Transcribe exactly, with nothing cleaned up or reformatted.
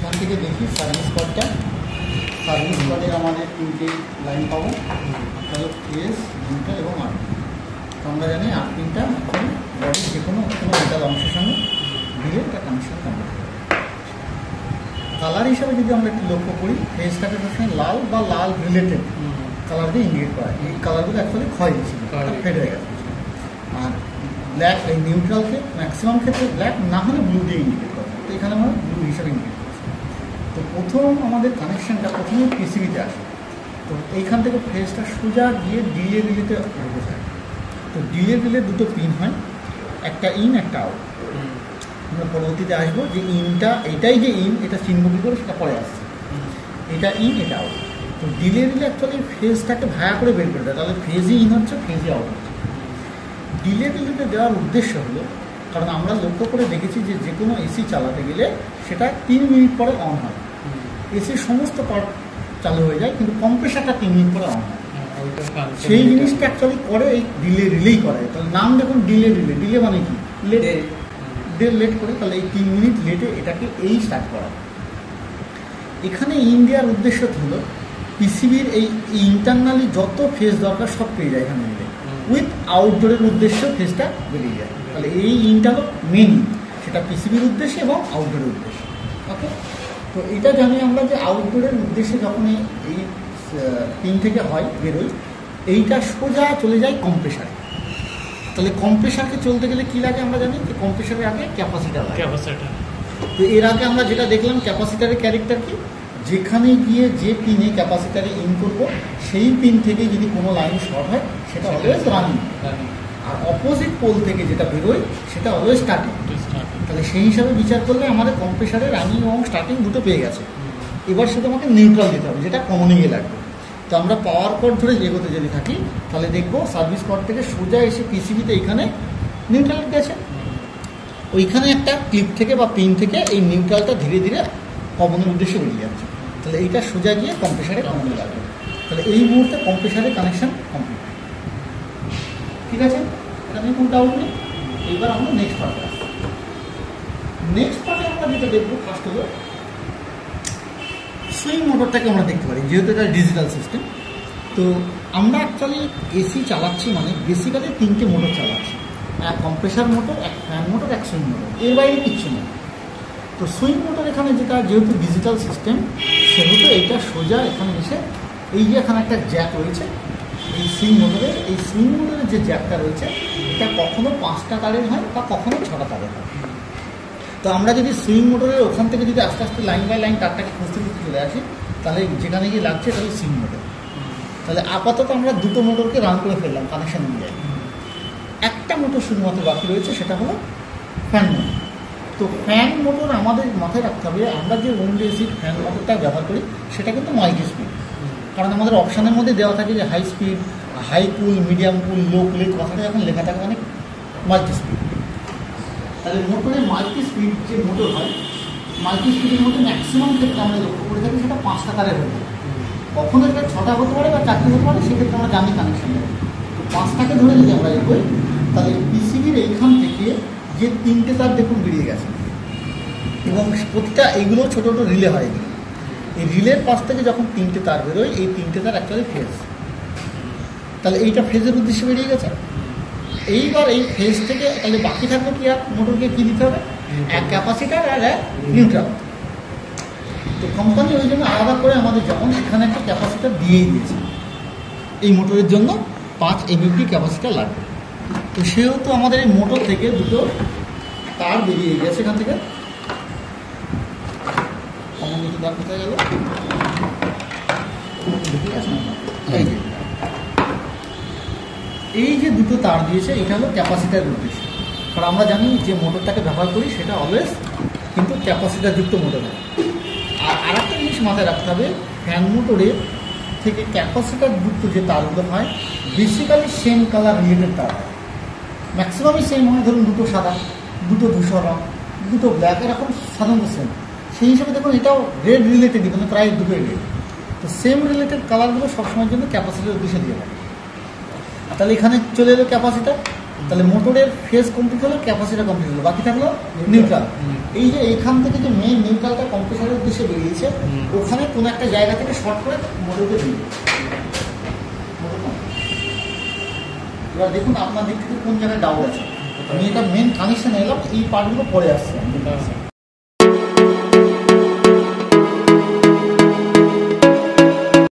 এখান থেকে দেখি সার্ভিস কর্ডটা। সার্ভিস কর্ডের আমাদের তিনটে লাইন পাবো, একটা হলো ফেস, নিউট্রাল এবং আর্থিং। তো আমরা জানি আর্থিংটা এখন বডির যে কোনো কোনো মেটাল অংশের সঙ্গে দিলে একটা কানেকশন কমপ্লিট হবে। কালার হিসাবে যদি আমরা একটু লক্ষ্য করি, ফেসটাকে সবসময় লাল বা লাল রিলেটেড কালার দিয়ে ইন্ডিকেট করা। এই কালারগুলো অ্যাকচুয়ালি ক্ষয় দিচ্ছিল, ফেড হয়ে গেছে। আর ব্ল্যাক, এই নিউট্রালকে ম্যাক্সিমাম ক্ষেত্রে ব্ল্যাক না হলে ব্লু দিয়ে ইন্ডিকেট করে, তো এখানে আমরা ব্লু হিসাবে ইন্ডিকেট করছি। তো প্রথম আমাদের কানেকশানটা প্রথমে পিসিবিতে আসে। তো এইখান থেকে ফেসটা সোজা গিয়ে ডিলে রিলেতে ঢুকে যায়। তো ডিলে রিলে দুটো পিন হয়, একটা ইন একটা আউট। আমরা পরবর্তীতে আসবো যে ইনটা, এটাই যে ইন, এটা চিহ্ন কী করে সেটা পরে আসছে। এটা ইন, এটা আউট। তো ডিলে রিলে অ্যাকচুয়ালি ফেজটাকে ভায়া করে বের করে দেয়, তাহলে ফেজই ইন হচ্ছে, ফেজই আউট হচ্ছে। ডিলে রিলেতে দেওয়ার উদ্দেশ্য হলো, কারণ আমরা লক্ষ্য করে দেখেছি যে যে কোনো এসি চালাতে গেলে সেটা তিন মিনিট পরে অন হয়। এসির সমস্ত পার্ট চালু হয়ে যায়, কিন্তু কম্প্রেসারটা তিন মিনিট পরে অন হয়। সেই জিনিসটা অ্যাকচুয়ালি করে এই ডিলে রিলেই করে। তাহলে নাম দেখুন ডিলে রিলে। ডিলে মানে কি? লেট। ডে লেট করে, তাহলে এই তিন মিনিট লেটে এটাকে এই স্টার্ট করা। এখানে ইন্ডিয়ার উদ্দেশ্য হলো পিসিবির এই ইন্টারনালি যত ফেজ দরকার সব পেয়ে যায় এখানে মিলে, উইথ আউটডোরের উদ্দেশ্য ফেজটা বেরিয়ে যায়। তাহলে এই ইনটা হলো মেন, সেটা পিসিবির উদ্দেশ্যে এবং আউটডোরের উদ্দেশ্যে। ওকে, তো এটা জানি আমরা যে আউটডোরের উদ্দেশ্যে যখন এই পিন থেকে হয় বেরোয়, এইটা সোজা চলে যায় কম্প্রেসারে। তাহলে কম্প্রেসারকে চলতে গেলে কী লাগে আমরা জানি যে কম্প্রেসারের আগে ক্যাপাসিটার লাগে। ক্যাপাসিটার তো এর আগে আমরা যেটা দেখলাম ক্যাপাসিটারের ক্যারেক্টার কি, যেখানে গিয়ে যে পিনে ক্যাপাসিটারে ইন করবো সেই পিন থেকে যদি কোনো লাইন শর্ট হয় সেটা অলওয়েজ রানিং, আর অপোজিট পোল থেকে যেটা বেরোয় সেটা অলওয়েজ স্টার্টিং। তাহলে সেই হিসাবে বিচার করলে আমাদের কম্প্রেসারে রানিং এবং স্টার্টিং দুটো পেয়ে গেছে। এবার সেটা আমাকে নিউট্রাল দিতে হবে, যেটা কমনিংয়ে লাগবে। তো আমরা পাওয়ার কর্ড ধরে এগোতে যদি থাকি তাহলে দেখবো সার্ভিস কর্ড থেকে সোজা এসে পিসিবিতে এইখানে নিউট্রাল গেছে। ওইখানে একটা ক্লিপ থেকে বা পিন থেকে এই নিউট্রালটা ধীরে ধীরে কমনের উদ্দেশ্যে বেরিয়ে যাচ্ছে। তাহলে এইটা সোজা গিয়ে কম্প্রেসারে কমনে লাগবে। তাহলে এই মুহূর্তে কম্প্রেসারের কানেকশান কমপ্লিট। ঠিক আছে, এটা নিয়ে কোনো ডাউট নেই। এইবার আমরা নেক্সট পার্টে আসবো। নেক্সট পার্টে আমরা যেটা দেখবো ফার্স্ট হলো সুইং মোটরটাকে আমরা দেখতে পারি, যেহেতু এটা ডিজিটাল সিস্টেম। তো আমরা অ্যাকচুয়ালি এসি চালাচ্ছি মানে বেসিক্যালি তিনটে মোটর চালাচ্ছি, এক কম্প্রেসার মোটর, এক ফ্যান মোটর, এক সুইং মোটর, এর বাইরে কিচ্ছু নেই। তো সুইং মোটর এখানে যেটা যেহেতু ডিজিটাল সিস্টেম, সেহেতু এইটা সোজা এখানে এসে এই যে এখানে একটা জ্যাক রয়েছে এই সুইং মোটরের, এই সুইং মোটরের যে জ্যাকটা রয়েছে এটা কখনো পাঁচটা তারের হয় বা কখনো ছটা তারের হয়। তো আমরা যদি সুইং মোটরের ওখান থেকে যদি আস্তে আস্তে লাইন বাই লাইন তারটাকে খুঁজতে খুঁজতে চলে আসি, তাহলে যেখানে গিয়ে লাগছে এটা হলো সুইং মোটর। তাহলে আপাতত আমরা দুটো মোটরকে রান করে ফেললাম কানেকশান অনুযায়ী। একটা মোটর শুধুমাত্র বাকি রয়েছে, সেটা হলো ফ্যান মোটর। তো ফ্যান মোটর আমাদের মাথায় রাখতে হবে, আমরা যে উইন্ডো এসি ফ্যান মোটরটা ব্যবহার করি সেটা কিন্তু মাল্টি স্পিড। কারণ আমাদের অপশানের মধ্যে দেওয়া থাকে যে high speed, high cool, medium cool, low cool, এই কথাটা যখন লেখা থাকে মানে মাল্টি স্পিড। তাহলে মোটরের মাল্টি স্পিড যে মোটর হয়, মাল্টি স্পিডের মধ্যে ম্যাক্সিমাম ক্ষেত্রে আমরা লক্ষ্য করে থাকি সেটা পাঁচটা তারের হয়ে যায়। কখনো এটা ছটা হতে পারে বা চারটে হতে পারে, সেক্ষেত্রে আমরা জানি কানেকশান দেবো। তো পাঁচটাকে ধরে যদি আমরা এগোই, তাহলে পিসিবির এইখান থেকে যে তিনটে তার দেখুন বেরিয়ে গেছে, এবং প্রতিটা এইগুলো ছোটো ছোটো রিলে হয়। এগুলো এই রিলের পাশ থেকে যখন তিনটে তার বেরোয়, এই তিনটে তার অ্যাকচুয়ালি ফেজ। তাহলে এইটা ফেজের উদ্দেশ্যে বেরিয়ে গেছে। এইবার এই ফেজ থেকে তাহলে বাকি থাকবে কি, আর মোটরকে কী দিতে হবে, এক ক্যাপাসিটার আর এক নিউট্রাল। তো কোম্পানি ওই জন্য আলাদা করে আমাদের যেমন এখানে একটা ক্যাপাসিটার দিয়েই দিয়েছে, এই মোটরের জন্য পাঁচ এমএমপি ক্যাপাসিটার লাগবে। তো সেহেতু আমাদের এই মোটর থেকে দুটো তার বেরিয়ে গেছে এখান থেকে। তার কোথায় গেল, এই যে এই যে দুটো তার দিয়েছে, এটা হলো ক্যাপাসিটার উদ্দেশ্য। কারণ আমরা জানি যে মোটরটাকে ব্যবহার করি সেটা অলওয়েজ কিন্তু ক্যাপাসিটারযুক্ত মোটর হয়। আর আরেকটা জিনিস মাথায় রাখতে হবে, ফ্যান মোটরের থেকে ক্যাপাসিটারযুক্ত যে তারগুলো হয় বেসিক্যালি সেম কালার রিলেটেড তার হয়, ম্যাক্সিমামই সেম হয়। ধরুন দুটো সাদা, দুটো ধূসর রঙ, দুটো ব্ল্যাক, এরকম সাধারণত সেম। সেই হিসাবে দেখুন এটাও রেড রিলেটেডই, মানে প্রায় দুটোই রেড। তো সেম রিলেটেড কালারগুলো সবসময়ের জন্য ক্যাপাসিটার উদ্দেশ্যে দিয়ে থাকে। তাহলে এখানে চলে এলো ক্যাপাসিটার, তাহলে মোটরের ফেজ কমপ্লিট হলো, ক্যাপাসিটার কমপ্লিট হলো, বাকি থাকলো নিউট্রাল। এই যে এইখান থেকে যে মেইন নিউট্রালটা কম্প্রেসারের উদ্দেশ্যে বেরিয়েছে, ওখানে কোনো একটা জায়গা থেকে শর্ট করে মোটরকে দিয়ে এবার দেখুন আপনার দিক থেকে কোন জায়গায় ডাউট আছে। আমি এটা মেন কানেকশন এলাম, এই পার্টগুলো পরে আসছে।